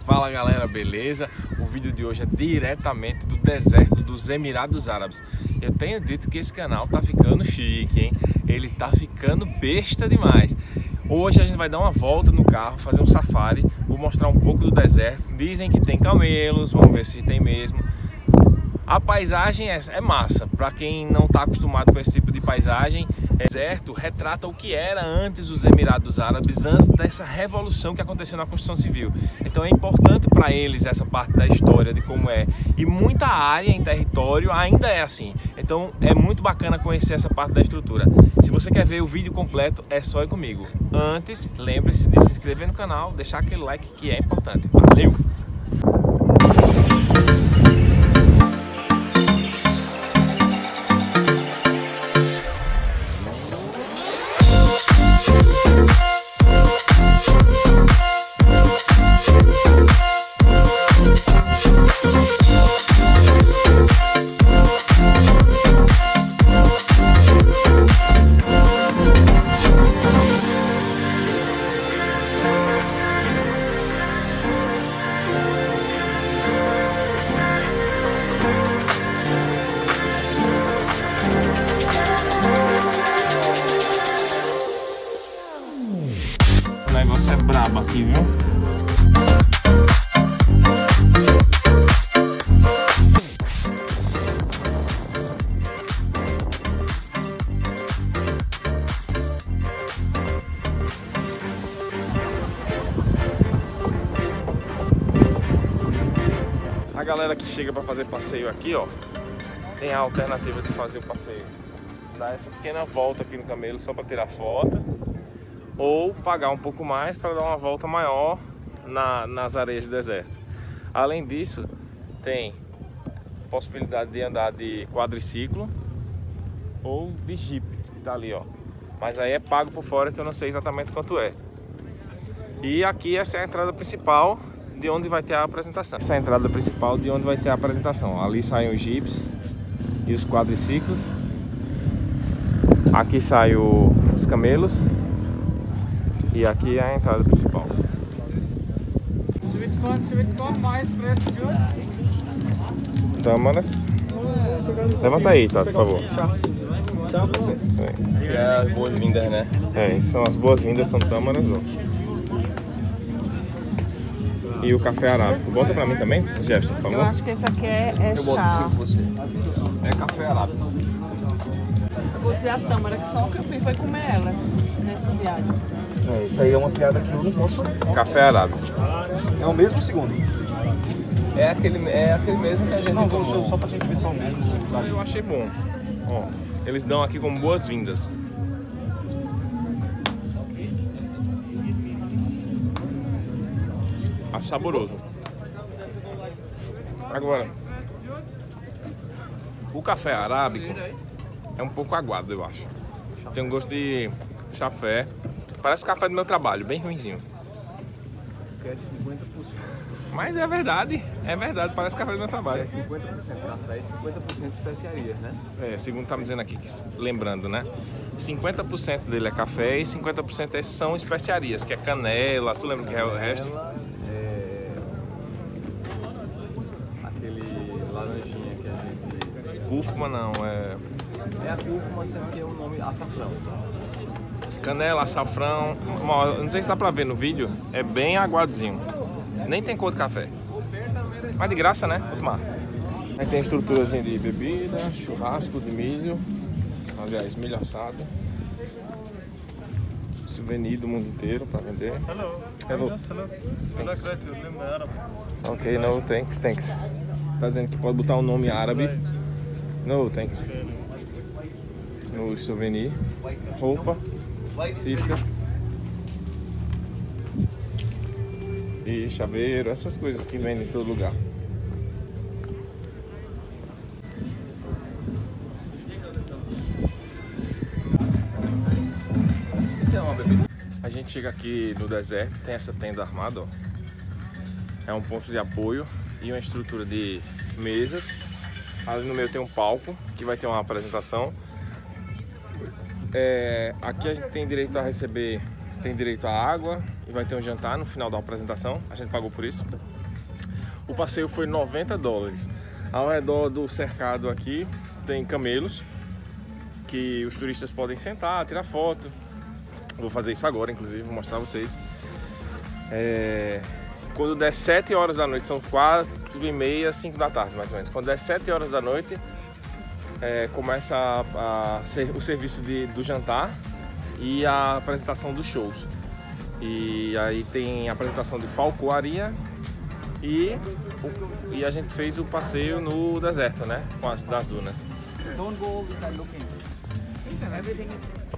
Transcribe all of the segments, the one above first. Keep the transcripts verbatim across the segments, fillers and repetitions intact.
Fala galera, beleza? O vídeo de hoje é diretamente do deserto dos Emirados Árabes. Eu tenho dito que esse canal tá ficando chique, hein? Ele tá ficando besta demais. Hoje a gente vai dar uma volta no carro, fazer um safari, vou mostrar um pouco do deserto. Dizem que tem camelos, vamos ver se tem mesmo. A paisagem é, é massa, para quem não está acostumado com esse tipo de paisagem. O deserto retrata o que era antes dos Emirados Árabes, antes dessa revolução que aconteceu na construção civil. Então é importante para eles essa parte da história, de como é. E muita área em território ainda é assim. Então é muito bacana conhecer essa parte da estrutura. Se você quer ver o vídeo completo, é só ir comigo. Antes, lembre-se de se inscrever no canal, deixar aquele like que é importante. Valeu! O negócio é brabo aqui, viu? A galera que chega para fazer passeio aqui, ó, tem a alternativa de fazer o passeio, dar essa pequena volta aqui no camelo só para tirar foto, ou pagar um pouco mais para dar uma volta maior na, nas areias do deserto. Além disso, tem possibilidade de andar de quadriciclo ou de jeep, que tá ali, ó. Mas aí é pago por fora, que eu não sei exatamente quanto é. E aqui essa é a entrada principal de onde vai ter a apresentação. Essa é a entrada principal de onde vai ter a apresentação. Ali saem os jeeps e os quadriciclos. Aqui saem os camelos. E aqui é a entrada principal. Tâmaras. Levanta aí, tá, por favor. É as boas-vindas, né? É, são as boas-vindas, são tâmaras, ó. E o café arábico. Bota pra mim também, Jefferson, por favor. Eu acho que esse aqui é, é Eu chá. boto sim com você. É café arábico. Eu vou dizer a tâmara, que só o que eu fiz foi comer ela nessa viagem. É, isso aí é uma piada que eu não posso fazer. Café arábico. É o mesmo segundo. É aquele, é aquele mesmo que a gente Não, tomou. só, só pra gente ver só o mesmo. Eu achei bom. Ó, eles dão aqui como boas-vindas. Acho saboroso. Agora, o café arábico é um pouco aguado, eu acho. Tem um gosto de chafé. Parece o café do meu trabalho, bem ruinzinho. Que é cinquenta por cento. Mas é verdade, é verdade, parece o café do meu trabalho. É cinquenta por cento café e cinquenta por cento especiarias, né? É, segundo tá me dizendo aqui, lembrando, né? cinquenta por cento dele é café e cinquenta por cento são especiarias, que é canela, tu lembra o que é o resto? Canela, é... aquele laranjinha que a gente... Cúrcuma não, é... É a cúrcuma, sendo que é o nome açafrão. Canela, açafrão, não sei se dá pra ver no vídeo, é bem aguadinho. Nem tem cor de café. Mas de graça, né? Vou tomar. Aí tem estruturazinha de bebida, churrasco de milho. Aliás, milho assado. Souvenir do mundo inteiro pra vender. Hello. Hello. Thanks. Ok, no, thanks, thanks. Tá dizendo que pode botar o nome árabe. No, thanks. No souvenir. Roupa típica. E chaveiro, essas coisas que vendem em todo lugar. Isso é uma bebida. A gente chega aqui no deserto, tem essa tenda armada, ó. É um ponto de apoio e uma estrutura de mesas. Ali no meio tem um palco que vai ter uma apresentação. É, aqui a gente tem direito a receber, tem direito a água, e vai ter um jantar no final da apresentação. A gente pagou por isso. O passeio foi noventa dólares. Ao redor do cercado aqui tem camelos que os turistas podem sentar, tirar foto. Vou fazer isso agora, inclusive, vou mostrar a vocês. É... Quando der sete horas da noite, são quatro e meia, cinco da tarde mais ou menos. Quando der sete horas da noite, é, começa a, a ser, o serviço de, do jantar e a apresentação dos shows. E aí tem a apresentação de falcoaria e, e a gente fez o passeio no deserto, né? Com as das dunas. Don't go without looking. Everything.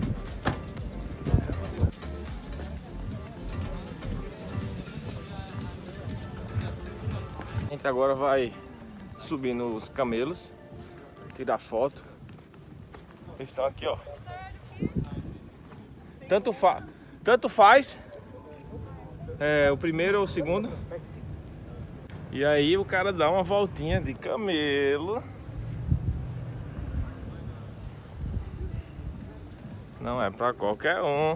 A gente agora vai subir nos camelos, tirar foto. Eles estão aqui, ó. Tanto, fa tanto faz é, o primeiro ou o segundo. E aí o cara dá uma voltinha de camelo. Não é pra qualquer um.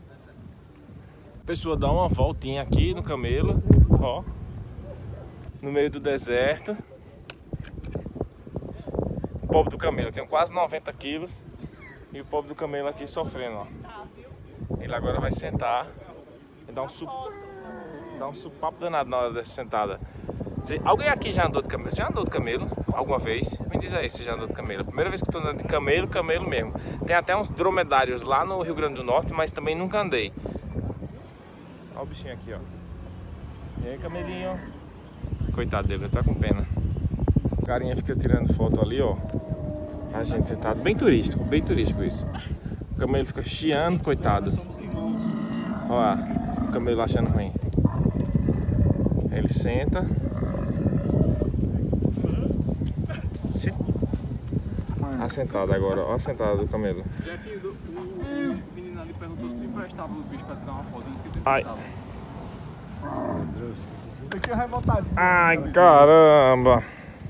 A pessoa dá uma voltinha aqui no camelo, ó, no meio do deserto. O pobre do camelo tem quase noventa quilos e o pobre do camelo aqui sofrendo, ó. Ele agora vai sentar e dar um su... dar um supapo danado na hora dessa sentada. Alguém aqui já andou de camelo? Já andou de camelo alguma vez? Me diz aí se já andou de camelo. Primeira vez que estou andando de camelo, camelo mesmo. Tem até uns dromedários lá no Rio Grande do Norte, mas também nunca andei. Olha o bichinho aqui, ó. E aí, camelinho? Coitado dele, tá com pena. O carinha fica tirando foto ali, ó. A gente sentado, bem turístico, bem turístico isso. O camelo fica chiando, coitado. Olha, o camelo achando ruim. Ele senta. A sentada agora, ó a sentada do camelo. Jeff, o menino ali perguntou se tu emprestava o bicho pra tirar uma foto. Ai. Aqui é revoltado. Ai, caramba.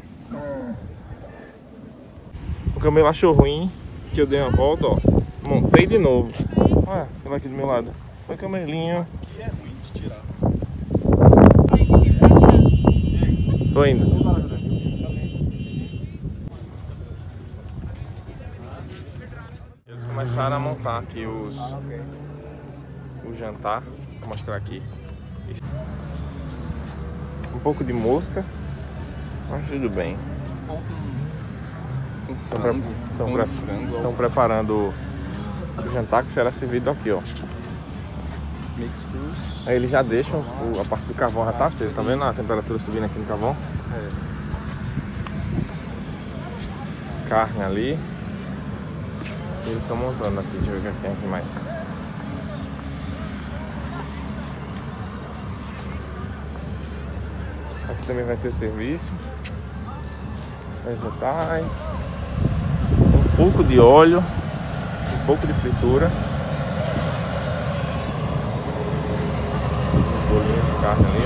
O camelo achou ruim que eu dei uma volta, ó. Montei de novo. Olha, ele aqui do meu lado. Oi, camelinho. Aqui é ruim de tirar. Tô indo. Eles começaram a montar aqui os o jantar. Vou mostrar aqui. Um pouco de mosca, mas tudo bem. Estão pre pre preparando o jantar que será servido aqui, ó. Aí eles já deixam o, a parte do carvão já tá acesa, tá vendo a temperatura subindo aqui no carvão? É. Carne ali. E eles estão montando aqui, deixa eu ver o que tem aqui mais. Aqui também vai ter o serviço. Vegetais. Um pouco de óleo. Um pouco de fritura. Um bolinho de carne ali,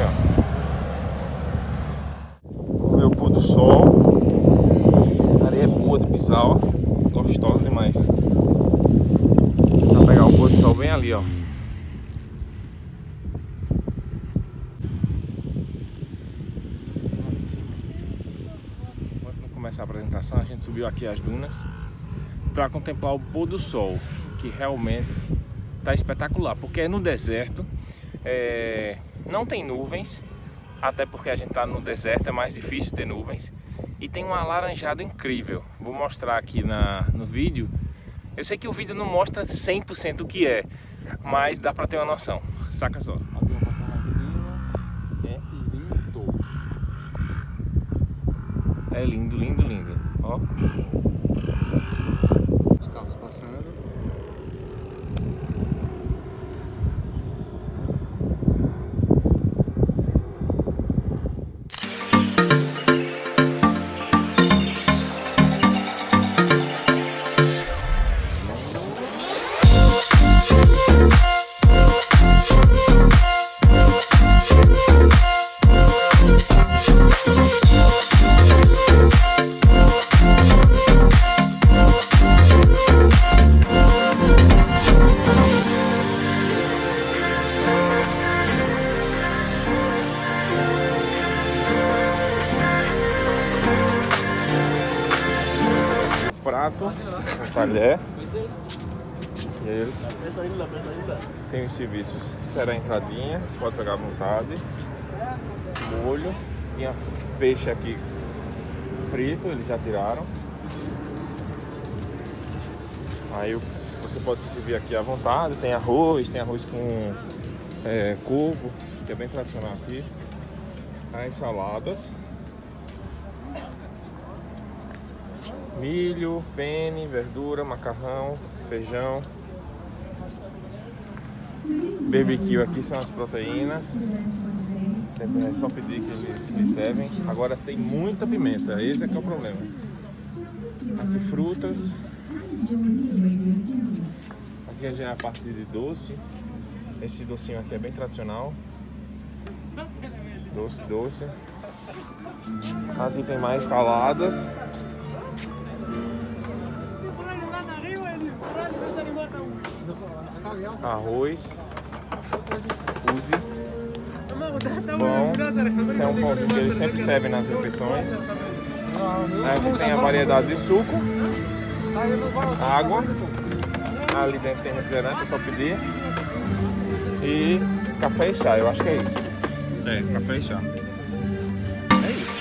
ó. Ver o pôr do sol. A areia é boa de pisar, ó. Gostosa demais. Vou pegar o pôr do sol bem ali, ó. Começar a apresentação, a gente subiu aqui as dunas para contemplar o pôr do sol, que realmente tá espetacular, porque é no deserto, é... não tem nuvens, até porque a gente tá no deserto, é mais difícil ter nuvens, e tem um alaranjado incrível. Vou mostrar aqui na, no vídeo. Eu sei que o vídeo não mostra cem por cento o que é, mas dá para ter uma noção, saca só. É lindo, lindo, lindo. Ó. Os carros passando. prato, um talher. E eles têm os serviços. Será a entradinha, você pode pegar à vontade. Molho. Tinha peixe aqui frito, eles já tiraram. Aí você pode se servir aqui à vontade. Tem arroz, tem arroz com é, couve, que é bem tradicional aqui. As saladas. Milho, penne, verdura, macarrão, feijão. Barbecue aqui são as proteínas. É só pedir que eles me servem. Agora tem muita pimenta, esse é que é o problema. Aqui frutas. Aqui já é a parte de doce. Esse docinho aqui é bem tradicional. Doce, doce. Aqui tem mais saladas. Arroz, uzi, pão, esse é um pãozinho que eles sempre servem nas refeições. Aqui tem a variedade de suco, água, ali dentro tem refrigerante, é só pedir, e café e chá, eu acho que é isso. É, café e chá. É isso.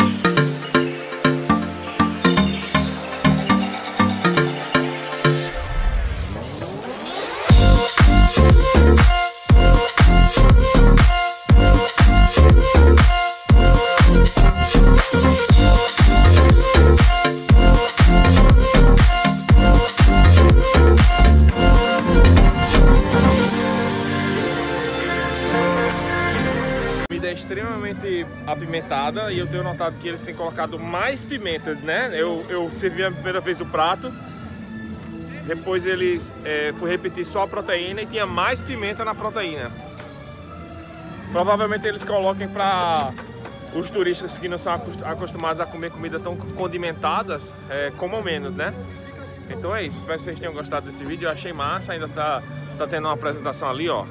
É extremamente apimentada e eu tenho notado que eles têm colocado mais pimenta, né? Eu, eu servi a primeira vez o prato, depois eles é, fui repetir só a proteína e tinha mais pimenta na proteína. Provavelmente eles coloquem para os turistas que não são acostumados a comer comida tão condimentadas, é, comam menos, né? Então é isso, espero que vocês tenham gostado desse vídeo, eu achei massa, ainda tá, tá tendo uma apresentação ali, ó.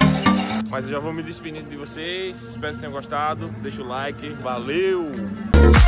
Mas eu já vou me despedindo de vocês, espero que tenham gostado, deixa o like, valeu!